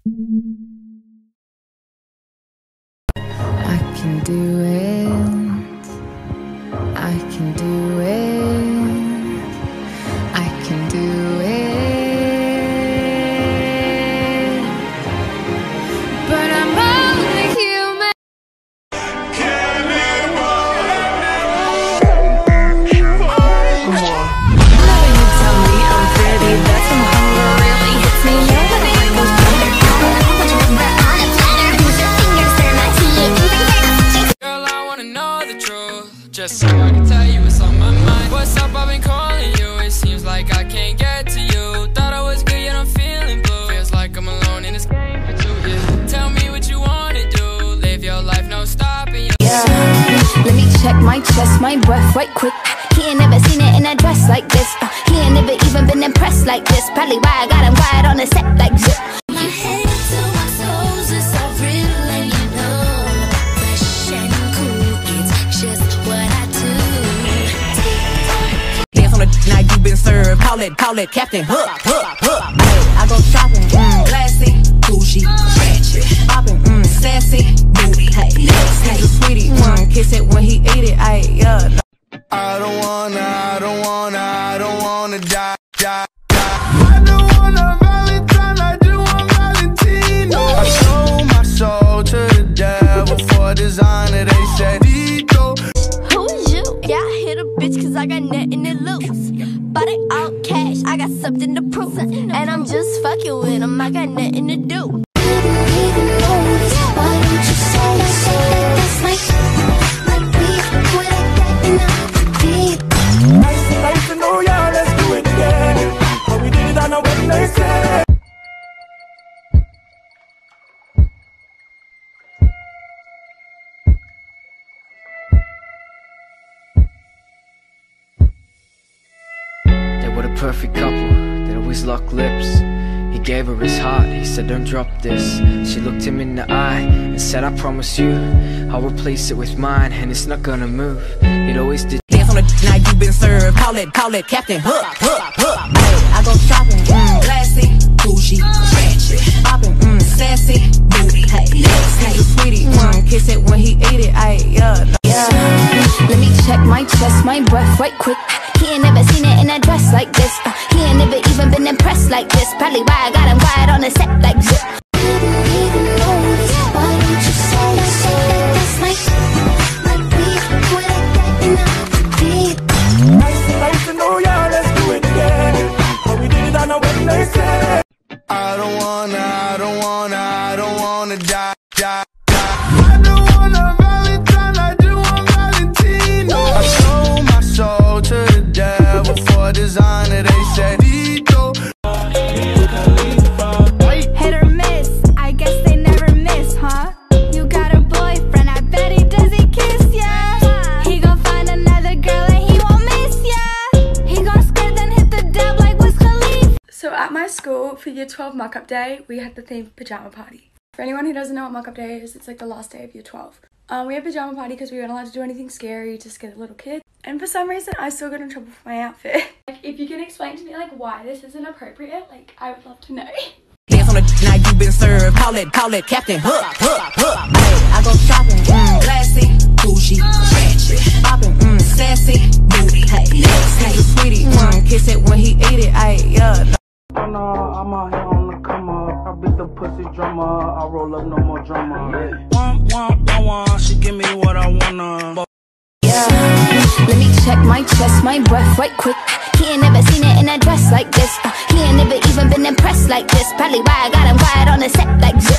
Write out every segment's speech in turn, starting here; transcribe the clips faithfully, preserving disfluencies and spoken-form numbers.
I can do it. I can do it. I can do it. But I'm only human. Whenever you tell me I'm pretty, that's when hunger really hits me. You're the one goes Girl, I wanna know the truth, just so I can tell you what's on my mind. What's up, I've been calling you, it seems like I can't get to you. Thought I was good, yet I'm feeling blue. Feels like I'm alone in this game for two, yeah. Tell me what you wanna do, live your life, no stopping you. Yeah, let me check my chest, my breath right quick. He ain't never seen it in a dress like this. uh, He ain't never even been impressed like this. Probably why I got him quiet on the set like zip. My head to my toes is so real and you know, fresh and cool, it's just what I do. Dance on the night you been served. Call it, call it Captain Hook, hook, hook. Ay, I go shopping, mm, classy, bougie, ratchet, popping, mm, sassy, booty. Hey, hey, sweetie, mm, kiss it when he eat it. Ay, yeah. I don't wanna, I don't wanna, I don't wanna die, die, die. I don't wanna Valentine, I do want Valentino. I sold my soul to the devil for designer, they said Vito. Who is you? Yeah, I hit a bitch cause I got nothing to lose. But it all cash, I got something to prove. And I'm just fucking with him, I got nothing to do. They were the perfect couple, they'd always lock lips. He gave her his heart, he said don't drop this. She looked him in the eye and said I promise you I'll replace it with mine and it's not gonna move. It always did. Dance on the night you been served. Call it, call it Captain Hook, hook, hook. Ay, I go shopping, mm, classy, bougie, ratchet, popping, mm, sassy, booty. Hey, hey, sweetie, mm, kiss it when he eat it. Ay, yeah. Yeah, let me check my chest, my breath right quick. He ain't never seen it in a dress like this. uh, He ain't never even been impressed like this. Probably why I got him quiet on the set like zip. I don't wanna, I don't wanna, I don't wanna die, die, die. I don't wanna Valentine, I do want Valentino. I sold my soul to the devil for designer, they said Vito. Hit or miss, I guess they never miss, huh? You got a boyfriend, I bet he doesn't kiss ya. He gon' find another girl and he won't miss ya. He gon' skirt then hit the dab like Wiz Khalifa. So at my school for year twelve mock-up day, we had the theme pajama party. For anyone who doesn't know what mock-up day is, it's like the last day of year twelve. Um, we had pajama party because we weren't allowed to do anything scary to scare the little kid. And for some reason, I still got in trouble for my outfit. Like, if you can explain to me like why this isn't appropriate, like I would love to know. Dance on the night you been served. Call it, call it Captain Hook, hook, hook. Ay, I go shopping, mm, classy, bougie, ratchet, popping, mm, sassy, booty. Hey, hey, sweetie, mm, kiss it when he eat it. Ay, yeah. Oh no, I'm out here on the come up. I beat the pussy drummer. I roll up no more drama. One, one, one, one. She give me what I wanna. Yeah, let me check my chest, my breath right quick. He ain't never seen it in a dress like this. uh, He ain't never even been impressed like this. Probably why I got him quiet on the set like zip.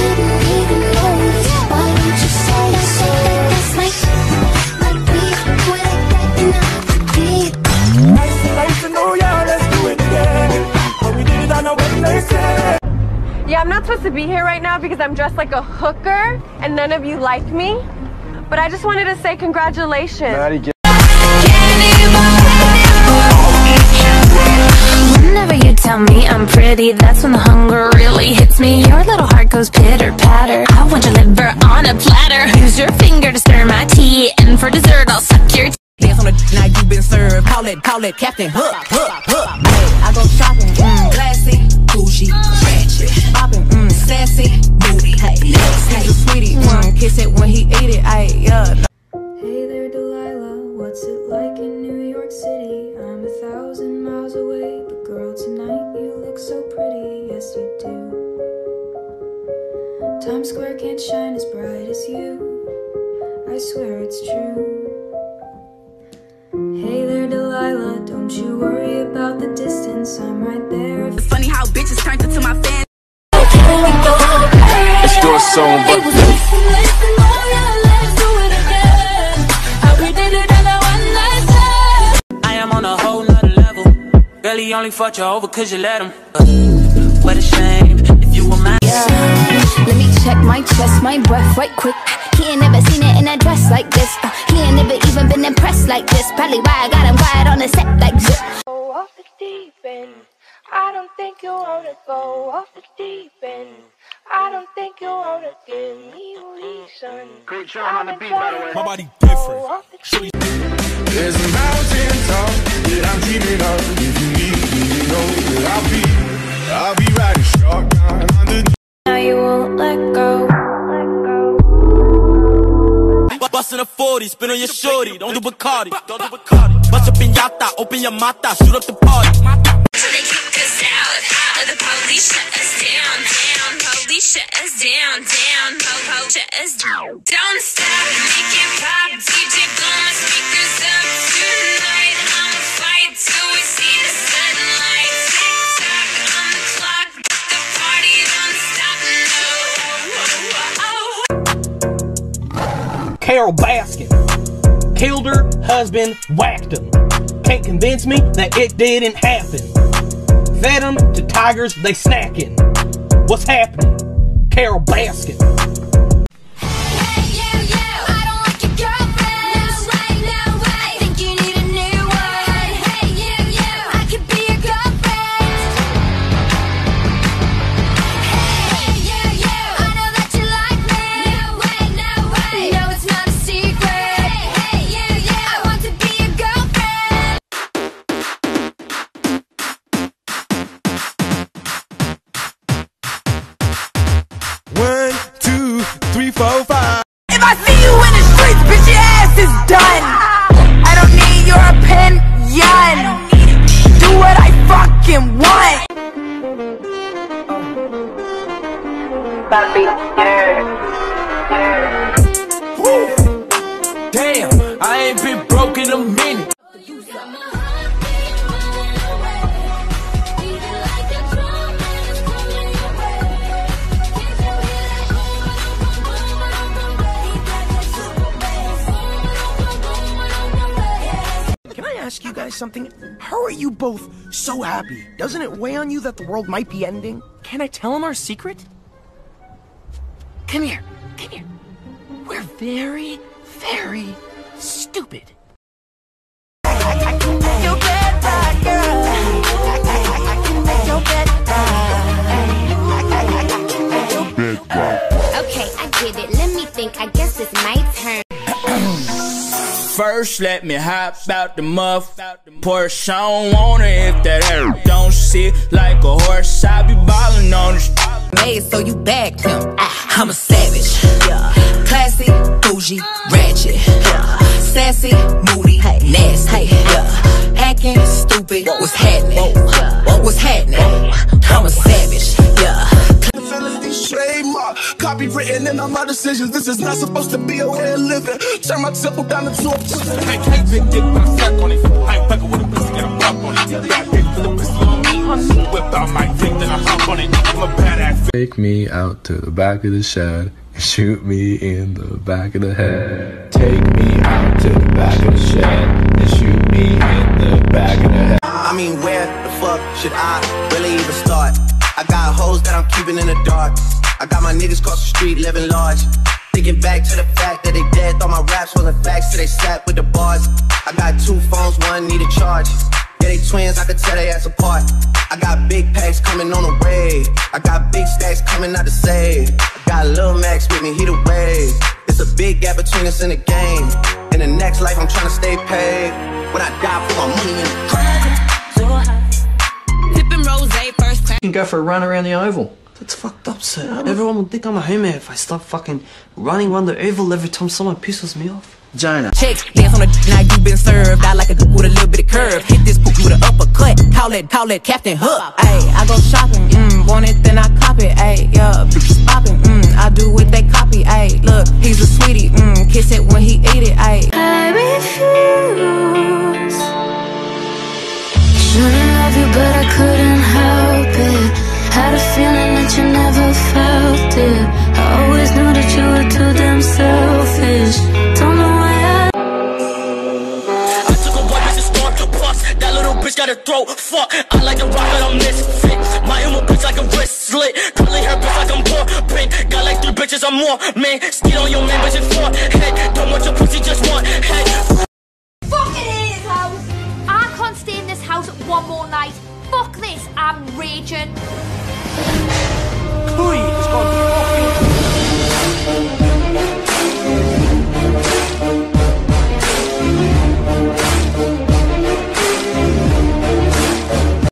Yeah, I'm not supposed to be here right now because I'm dressed like a hooker and none of you like me. But I just wanted to say congratulations. Maddie, get Whenever you tell me I'm pretty, that's when the hunger really hits me. Your little heart goes pitter patter. I want your liver on a platter. Use your finger to stir my tea, and for dessert I'll suck your. Dance on the night you been served. Call it, call it Captain Hook, hook, hook. Ay, I go shopping, mm, classy, bougie, ratchet, popping, mm, Times Square can't shine as bright as you. I swear it's true. Hey there, Delilah, don't you worry about the distance. I'm right there. It's funny how bitches turned into my fans. Let's do a song, but I am on a whole nother level. Girl, he only fucked you over cause you let him. Uh, what a shame if you were mine. Yeah. Let me check my chest, my breath right quick. He ain't never seen it in a dress like this. Uh, he ain't never even been impressed like this. Probably why I got him quiet on the set like zip. Go off the deep end. I don't think you wanna go off the deep end. I don't think you wanna give me a reason. great trying on the beat, by the way. My body different. There's a mountain top that I'm dreaming of. If you need me, you know that I'll be, I'll be riding shotgun underneath. Now you won't let go. Bustin' a forty, spin on your shorty, don't do Bacardi, don't do Bacardi. Bust up in yata, open your mata, shoot up the party. So they kick us out, out. The police shut us down, down. Police shut us down, down. Po-po shut us down. Don't stop, make it pop. D J blow my speakers up tonight. I'ma fight till we see the sunlight. Tick tock on the clock, but the party don't stop. No. Carol Baskin killed her husband, whacked him. Can't convince me that it didn't happen. Fed them to tigers, they snacking. What's happening? Carol Baskin. One, two, three, four, five. If I see you in the streets, bitch, your ass is done. I don't need your opinion. Do what I fucking want. Papi, yeah, yeah. Damn, I ain't been broke in a minute. Can I ask you guys something? How are you both so happy? Doesn't it weigh on you that the world might be ending? Can I tell him our secret? Come here, come here. We're very, very stupid. Okay, I get it. Let me think. I guess it's my turn. First, let me hop out the muff. Porsche, I don't want it if that air don't sit like a horse. I be ballin' on the Made so you bagged him. I'm a savage. Yeah. Classy, bougie, ratchet. Yeah. Sassy, moody, nasty. Yeah. Acting stupid. What's happening? What's happening? I'm a savage. Yeah. Trademark, copywritten in all my decisions. This is not supposed to be a way of living. Turn my temple down into a prison. Hey, hey, big dick, but I suck on it. I ain't fucking with a pussy, get a pop on it. Got dick for the pussy on me. Whip out my dick, then I hop on it. I'm a badass. Take me out to the back of the shed and shoot me in the back of the head. Take me out to the back of the shed and shoot me in the back of the head. I mean, where the fuck should I really even start? I got hoes that I'm keeping in the dark. I got my niggas across the street living large. Thinking back to the fact that they dead, thought my raps wasn't facts, so they sat with the bars. I got two phones, one need a charge. Yeah, they twins, I could tell they ass apart. I got big packs coming on the way. I got big stacks coming out to save. I got Lil Max with me, he the wave. There's a big gap between us in the game. In the next life, I'm trying to stay paid. When I die, put my money in the grave. Tipping rose first crack. You can go for a run around the oval. That's fucked up, sir. Everyone will think I'm a homo if I start fucking running around the oval every time someone pisses me off. Jonah. Chicks dance on the d now you been served. I like a dude with a little bit of curve. Hit this book with an uppercut. Call it, call it Captain Hook. Ayy, I go shopping, mm, want it, then I cop it. Ayy, yeah, bitches popping, mm, I do some more, man. Steal on your membership for head. Don't want your pussy, just want head. Fucking hate this house. I can't stay in this house one more night. Fuck this, I'm raging.